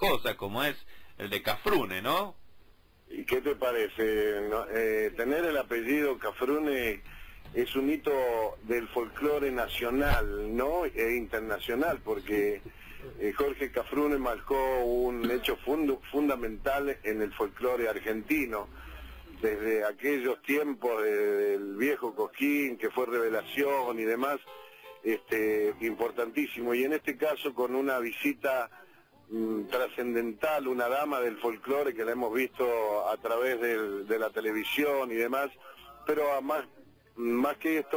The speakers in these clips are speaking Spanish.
cosas, como es el de Cafrune, ¿no? ¿Y qué te parece? Tener el apellido Cafrune es un hito del folclore nacional, ¿no? E internacional, porque Jorge Cafrune marcó un hecho fundamental en el folclore argentino. Desde aquellos tiempos del viejo Cosquín, que fue revelación y demás, importantísimo. Y en este caso con una visita trascendental, una dama del folclore que la hemos visto a través de la televisión y demás, pero más que esto,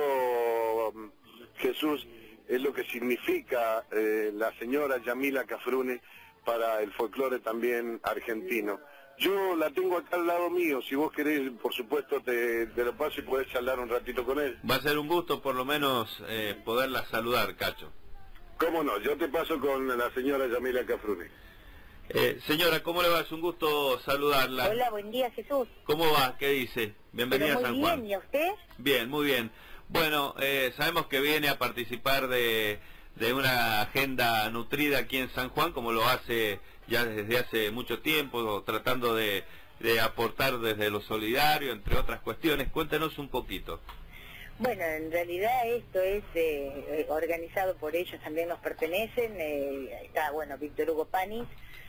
Jesús, es lo que significa la señora Yamila Cafrune para el folclore también argentino. Yo la tengo acá al lado mío, si vos querés, por supuesto, te lo paso y podés charlar un ratito con él. Va a ser un gusto por lo menos poderla saludar, Cacho. ¿Cómo no? Yo te paso con la señora Yamila Cafrune. Señora, ¿cómo le va? Es un gusto saludarla. Hola, buen día, Jesús. ¿Cómo va? ¿Qué dice? Bienvenida a San Juan. Muy bien, ¿y a usted? Bien, muy bien. Bueno, sabemos que viene a participar de una agenda nutrida aquí en San Juan, como lo hace ya desde hace mucho tiempo, tratando de aportar desde lo solidario, entre otras cuestiones. Cuéntenos un poquito. Bueno, en realidad esto es organizado por ellos, también nos pertenecen. Está, bueno, Víctor Hugo Panis,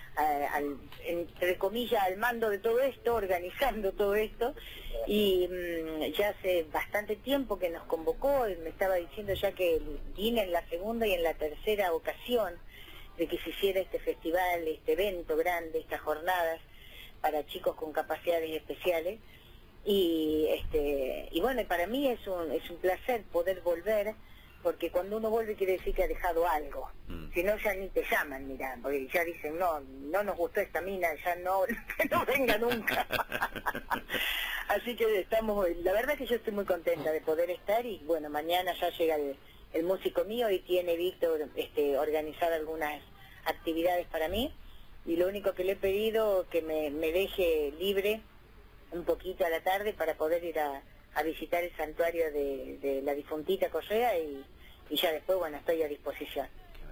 entre comillas, al mando de todo esto, organizando todo esto, y ya hace bastante tiempo que nos convocó, y me estaba diciendo ya que vine en la segunda y en la tercera ocasión de que se hiciera este festival, este evento grande, estas jornadas para chicos con capacidades especiales. Y bueno, para mí es un placer poder volver, porque cuando uno vuelve quiere decir que ha dejado algo. Si no, ya ni te llaman, mirá, porque ya dicen, no nos gustó esta mina, ya no, que no venga nunca. Así que la verdad que yo estoy muy contenta de poder estar, y bueno, mañana ya llega el músico mío y tiene Víctor organizado algunas actividades para mí, y lo único que le he pedido que me deje libre un poquito a la tarde para poder ir a visitar el santuario de la difuntita Correa, y ya después, bueno, estoy a disposición.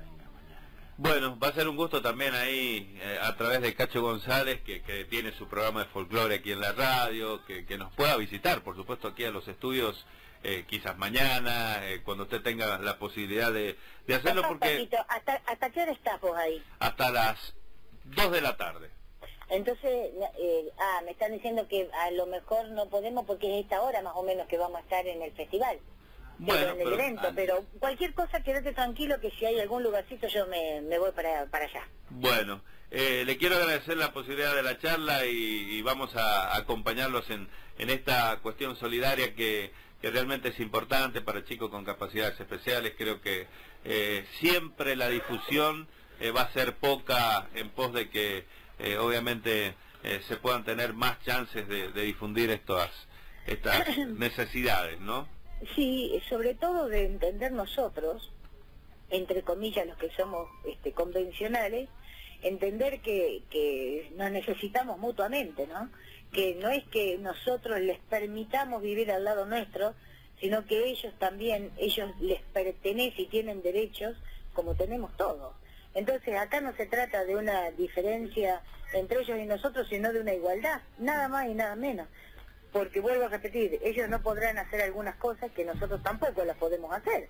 Bueno, va a ser un gusto también ahí, a través de Cacho González, que tiene su programa de folclore aquí en la radio, que nos pueda visitar, por supuesto, aquí a los estudios, quizás mañana, cuando usted tenga la posibilidad de hacerlo, porque... ¿Hasta qué hora estás vos ahí? Hasta las 2 de la tarde. Entonces, me están diciendo que a lo mejor no podemos porque es esta hora más o menos que vamos a estar en el festival, bueno, en el evento, pero cualquier cosa quédate tranquilo que si hay algún lugarcito yo me voy para allá. Bueno, le quiero agradecer la posibilidad de la charla y vamos a acompañarlos en esta cuestión solidaria que realmente es importante para chicos con capacidades especiales. Creo que siempre la difusión va a ser poca en pos de que obviamente se puedan tener más chances de difundir estas necesidades, ¿no? Sí, sobre todo de entender nosotros, entre comillas los que somos convencionales, entender que nos necesitamos mutuamente, ¿no? Que no es que nosotros les permitamos vivir al lado nuestro, sino que ellos les pertenece y tienen derechos como tenemos todos. Entonces acá no se trata de una diferencia entre ellos y nosotros, sino de una igualdad, nada más y nada menos. Porque vuelvo a repetir, ellos no podrán hacer algunas cosas que nosotros tampoco las podemos hacer.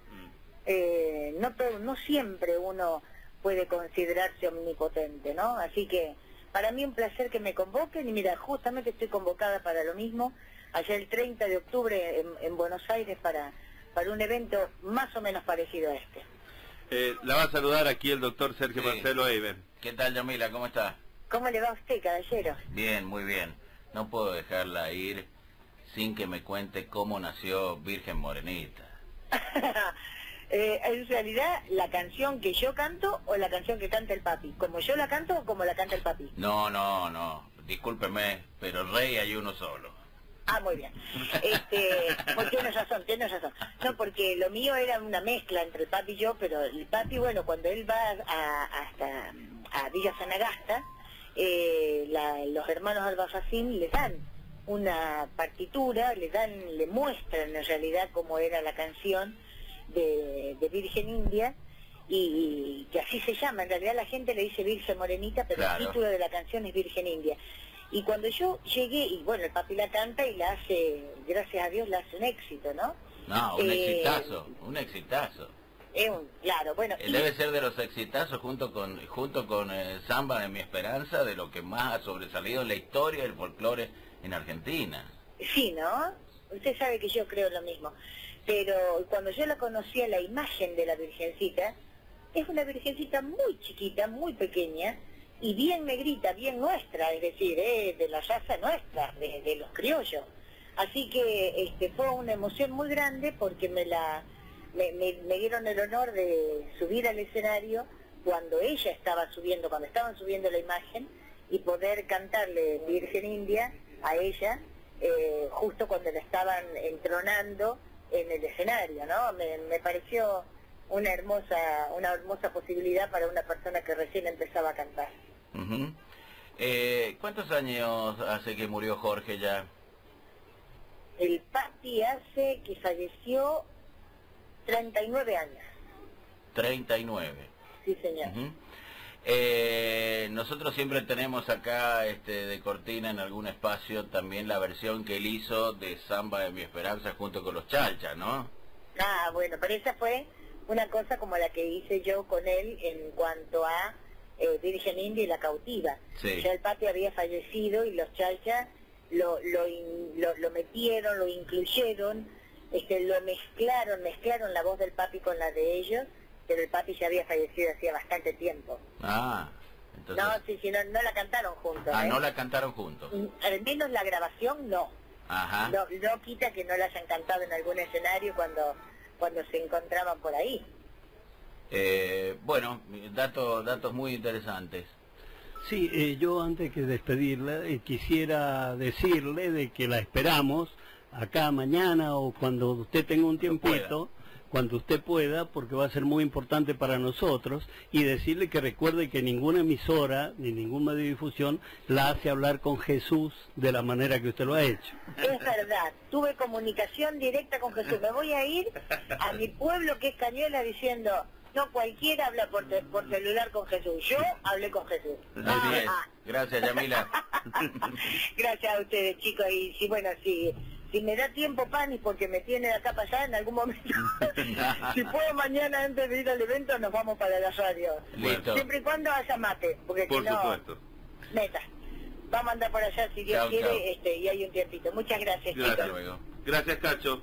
No siempre uno puede considerarse omnipotente, ¿no? Así que para mí un placer que me convoquen, y mira, justamente estoy convocada para lo mismo, allá el 30 de octubre en Buenos Aires para un evento más o menos parecido a este. La va a saludar aquí el doctor Sergio Marcelo Eiben. ¿Qué tal, Yamila? ¿Cómo está? ¿Cómo le va a usted, caballero? Bien, muy bien. No puedo dejarla ir sin que me cuente cómo nació Virgen Morenita. En realidad, ¿la canción que yo canto o la canción que canta el papi? ¿Como yo la canto o como la canta el papi? No. Discúlpeme, pero rey hay uno solo. Ah, muy bien. Pues tienes razón. No, porque lo mío era una mezcla entre el papi y yo, pero el papi, bueno, cuando él va hasta Villa Sanagasta, los hermanos Albafacín le dan una partitura, le muestran en realidad cómo era la canción de Virgen India, y que así se llama. En realidad la gente le dice Virgen Morenita, pero Claro. el título de la canción es Virgen India. Y cuando yo llegué, y bueno, el papi la canta y la hace, gracias a Dios, la hace un éxito, ¿no? No, un exitazo, un exitazo. Claro, bueno. Debe ser de los exitazos junto con Samba de mi Esperanza, de lo que más ha sobresalido en la historia del folclore en Argentina. Sí, ¿no? Usted sabe que yo creo lo mismo. Pero cuando yo la conocía, la imagen de la Virgencita, es una Virgencita muy chiquita, muy pequeña, y bien negrita, bien nuestra, es decir, de la raza nuestra, de los criollos. Así que fue una emoción muy grande porque me dieron el honor de subir al escenario cuando ella estaba subiendo, cuando estaban subiendo la imagen, y poder cantarle Virgen India a ella, justo cuando la estaban entronando en el escenario, ¿no? Me pareció una hermosa posibilidad para una persona que recién empezaba a cantar. Uh-huh. ¿Cuántos años hace que murió Jorge ya? El papi hace que falleció 39 años. 39. Sí, señor. Uh-huh. Nosotros siempre tenemos acá de cortina en algún espacio también la versión que él hizo de Samba de mi Esperanza junto con los Chalchas, ¿no? Ah, bueno, pero esa fue una cosa como la que hice yo con él en cuanto a Virgen India y la cautiva. Sí. Ya el papi había fallecido y los Chalchas lo metieron, lo incluyeron, lo mezclaron la voz del papi con la de ellos, pero el papi ya había fallecido hacía bastante tiempo. Ah, entonces... No, sí, no la cantaron juntos. Ah, no la cantaron juntos. Al menos la grabación no. Ajá. No quita que no la hayan cantado en algún escenario cuando se encontraban por ahí. Bueno, datos muy interesantes. Sí, yo antes que despedirla quisiera decirle de que la esperamos acá mañana o cuando usted tenga un tiempito, cuando usted pueda, porque va a ser muy importante para nosotros, y decirle que recuerde que ninguna emisora ni ningún medio de difusión la hace hablar con Jesús de la manera que usted lo ha hecho. Es verdad, tuve comunicación directa con Jesús. Me voy a ir a mi pueblo que es Cañuelas diciendo, no cualquiera habla por celular con Jesús. Yo hablé con Jesús. Así es. Gracias, Yamila. Gracias a ustedes, chicos. Y si bueno, si me da tiempo, Pani, porque me tiene de acá para allá en algún momento, si puedo mañana antes de ir al evento nos vamos para la radio. Listo. Siempre y cuando haya mate, porque Por si no, supuesto. neta, vamos a andar por allá si Dios Chau, quiere, y hay un tiempito. Muchas gracias, Gracias. chicos. Luego. Gracias, Cacho.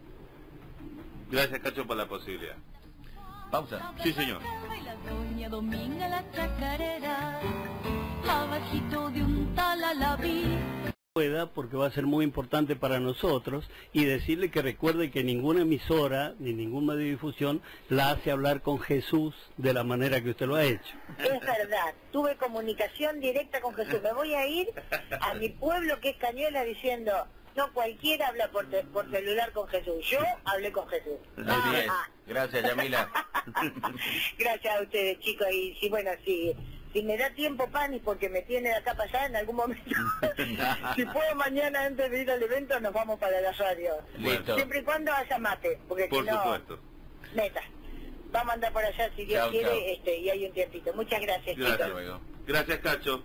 Gracias, Cacho, por la posibilidad. Pausa. Sí, señor. Baila doña Dominga la chacarera, abajito de un talalabí. Pueda, porque va a ser muy importante para nosotros, y decirle que recuerde que ninguna emisora ni ningún medio de difusión la hace hablar con Jesús de la manera que usted lo ha hecho. Es verdad, tuve comunicación directa con Jesús. Me voy a ir a mi pueblo que es Cañuelas diciendo, no cualquiera habla por celular con Jesús. Yo hablé con Jesús. Así es. Gracias, Yamila. Gracias a ustedes, chicos. Y si bueno, si me da tiempo, Pani, porque me tiene de acá para allá en algún momento, si puedo mañana antes de ir al evento nos vamos para la radio. Listo. Siempre y cuando haya mate, porque Por si no, supuesto. neta, vamos a andar por allá si Dios Chau, quiere, y hay un tiempito. Muchas gracias, Gracias. chicos. Luego. Gracias, Cacho.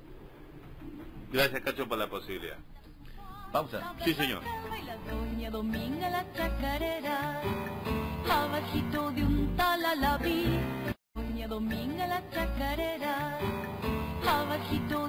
Gracias, Cacho, por la posibilidad. Pausa. Sí, señor. Baila doña Dominga la chacarera, abajito de un talalabí. Doña Dominga la chacarera, abajito